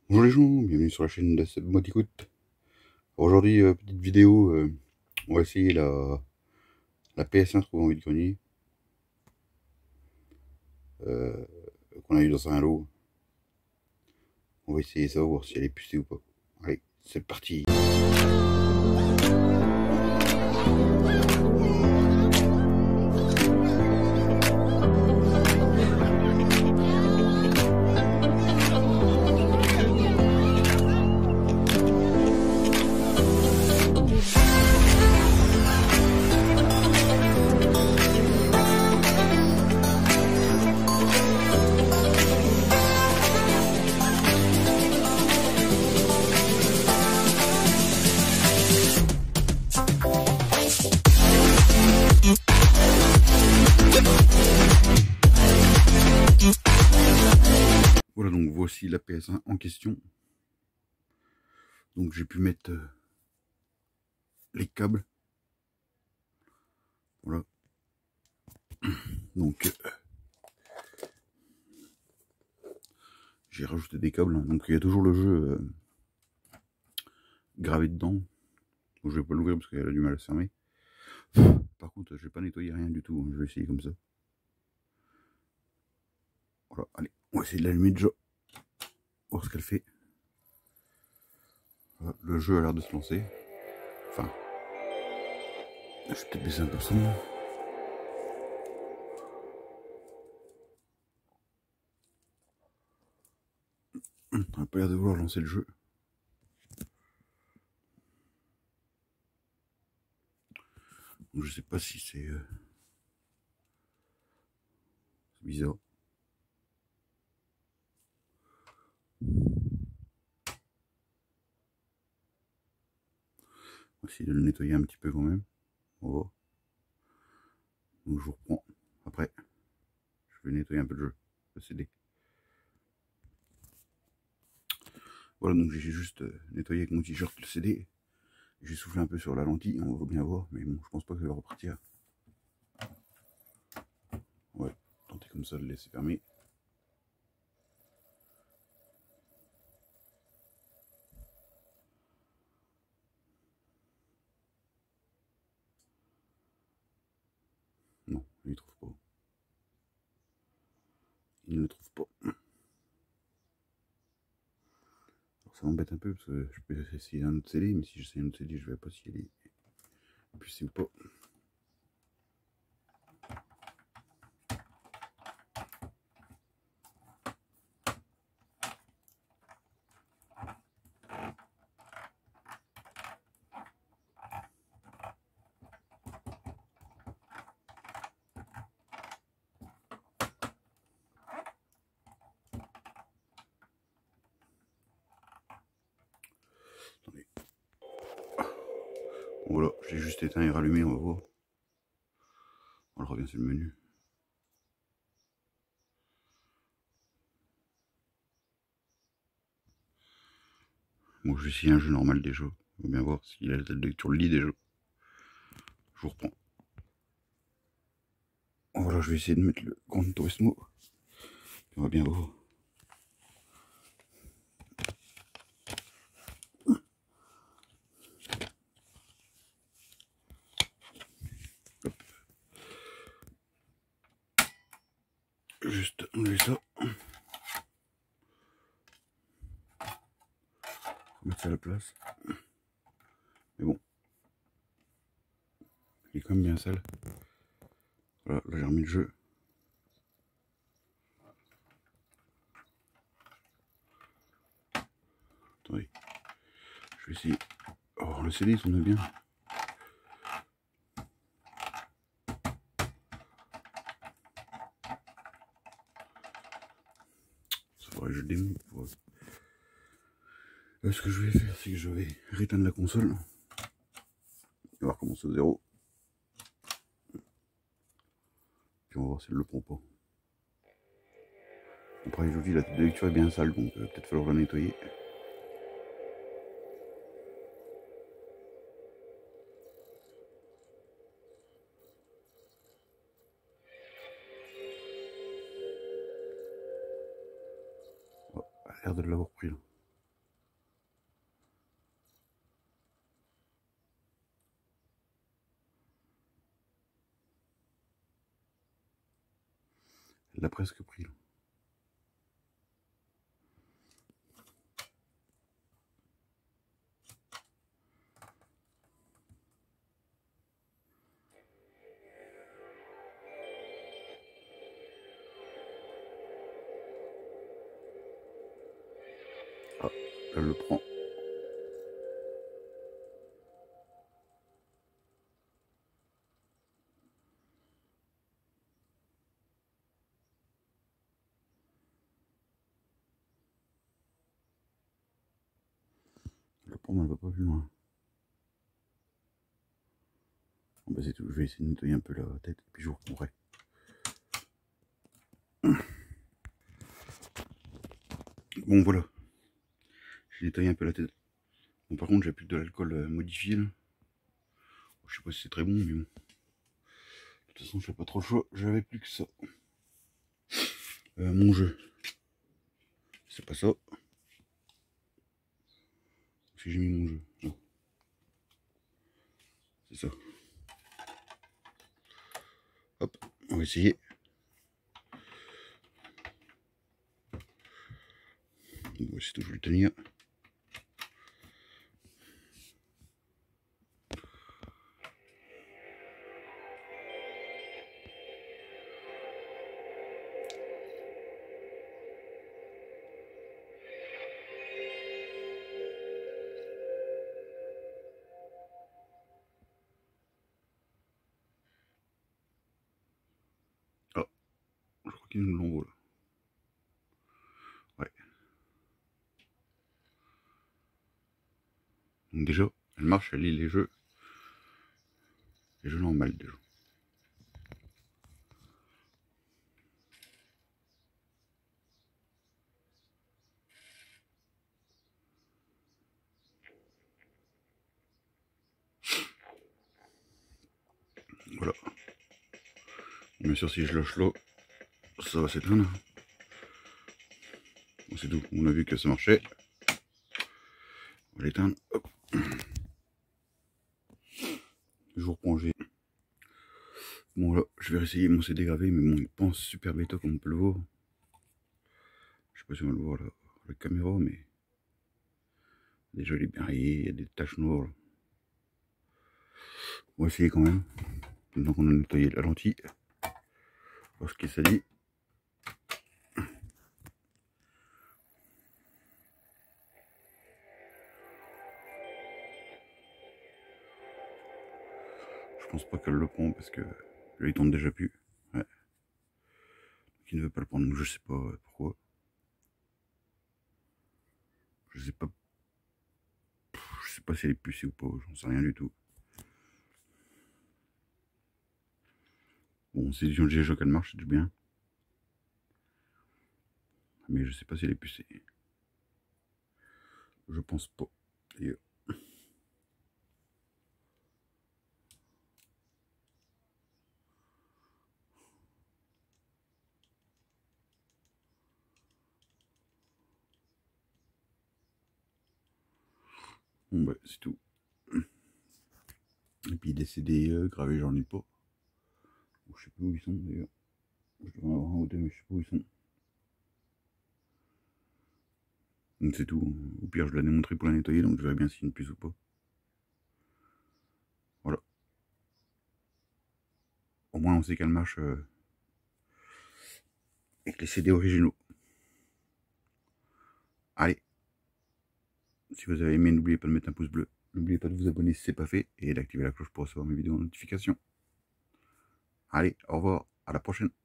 Bonjour les gens, bienvenue sur la chaîne de Seb Mode Écoute. Aujourd'hui, petite vidéo, on va essayer la PS1 trouvée en vide-grenier euh, qu'on a eu dans un lot. On va essayer ça, voir si elle est pucée ou pas. Allez, c'est parti. Voilà, donc voici la PS1 en question. Donc j'ai pu mettre les câbles. Voilà. Donc j'ai rajouté des câbles. Donc il y a toujours le jeu gravé dedans. Donc, je vais pas l'ouvrir parce qu'elle a du mal à se fermer. Par contre, je vais pas nettoyer rien du tout. Je vais essayer comme ça. Voilà, allez, on va essayer de l'allumer déjà. Voir ce qu'elle fait. Voilà, le jeu a l'air de se lancer. Enfin, je vais peut-être baisser un peu le son. On n'a pas l'air de vouloir lancer le jeu. Donc, je sais pas si c'est bizarre. On va essayer de le nettoyer un petit peu quand même. On va voir. Donc je vous reprends. Après, je vais nettoyer un peu le jeu, le CD. Voilà, donc j'ai juste nettoyé avec mon t-shirt le CD. J'ai soufflé un peu sur la lentille, on va bien voir, mais bon, je pense pas que ça va repartir. Ouais, tenter comme ça de le laisser fermer. Non, il ne trouve pas. Il ne le trouve pas. Alors ça m'embête un peu parce que je peux essayer un autre CD, mais si j'essaie un autre CD, je ne vais pas si elle est pucée ou pas. Attendez. Voilà, j'ai juste éteint et rallumé, on va voir. On revient sur le menu. Bon, je vais essayer un jeu normal déjà. On va bien voir s'il a la tête de lecture le lit déjà. Je vous reprends. Voilà, je vais essayer de mettre le Gran Turismo. On va bien voir. Hop. Juste enlever ça. Mettre ça à la place. Mais bon. Il est quand même bien sale. Voilà, là j'ai remis le jeu. Attendez. Je vais essayer. Oh, le CD tourne bien. Ça faudrait que je démonte pour... Ce que je vais faire, c'est que je vais rééteindre la console. On va recommencer au zéro. Puis on va voir si elle le prend pas. Après, je vous dis, la tête de lecture est bien sale, donc peut-être falloir la nettoyer. Oh, elle a l'air de l'avoir pris là. l'a presque pris là. Ah, là je le prends. Le prends, mais elle va pas plus loin. Bon, bah c'est tout, je vais essayer de nettoyer un peu la tête et puis je vous reprendrai. Bon voilà, j'ai nettoyé un peu la tête. Bon par contre j'ai plus de l'alcool modifié là. Je sais pas si c'est très bon mais bon. De toute façon je n'ai pas trop le choix, j'avais plus que ça. Mon jeu. C'est pas ça. Si j'ai mis mon jeu. Non. C'est ça. Hop, on va essayer. On va essayer de le tenir. Ah, je crois qu'il nous l'envoie là. Ouais. Donc déjà, elle marche, elle lit les jeux. Les jeux normaux déjà. Voilà. Bien sûr si je lâche l'eau, ça va s'éteindre. Bon, c'est tout, on a vu que ça marchait. On va l'éteindre. Hop. Je vous reprends. Bon là, je vais réessayer mon CD gravé, mais bon, il pense super bêta comme on peut le voir. Je sais pas si on va le voir là, la caméra, mais déjà il est bien rayé, il y a des taches noires. Là. On va essayer quand même. Maintenant qu'on a nettoyé la lentille, voir ce que ça dit. Je pense pas qu'elle le prend parce que là il tourne déjà plus. Ouais. Donc il ne veut pas le prendre, donc je sais pas pourquoi. Je sais pas. Je sais pas si elle est pucée ou pas, j'en sais rien du tout. Bon, c'est du jeu qu'elle marche, c'est du bien. Mais je sais pas si elle est pucée. Je pense pas. Et bon bah c'est tout. Et puis des CD gravés, j'en ai pas. Je sais plus où ils sont d'ailleurs. Je devrais en avoir un ou deux, mais je sais pas où ils sont. Donc c'est tout. Au pire, je l'ai démontré pour la nettoyer, donc je verrai bien s'il y a une puce ou pas. Voilà. Au moins, on sait qu'elle marche avec les CD originaux. Allez. Si vous avez aimé, n'oubliez pas de mettre un pouce bleu. N'oubliez pas de vous abonner si ce n'est pas fait et d'activer la cloche pour recevoir mes vidéos en notification. Allez, au revoir, à la prochaine.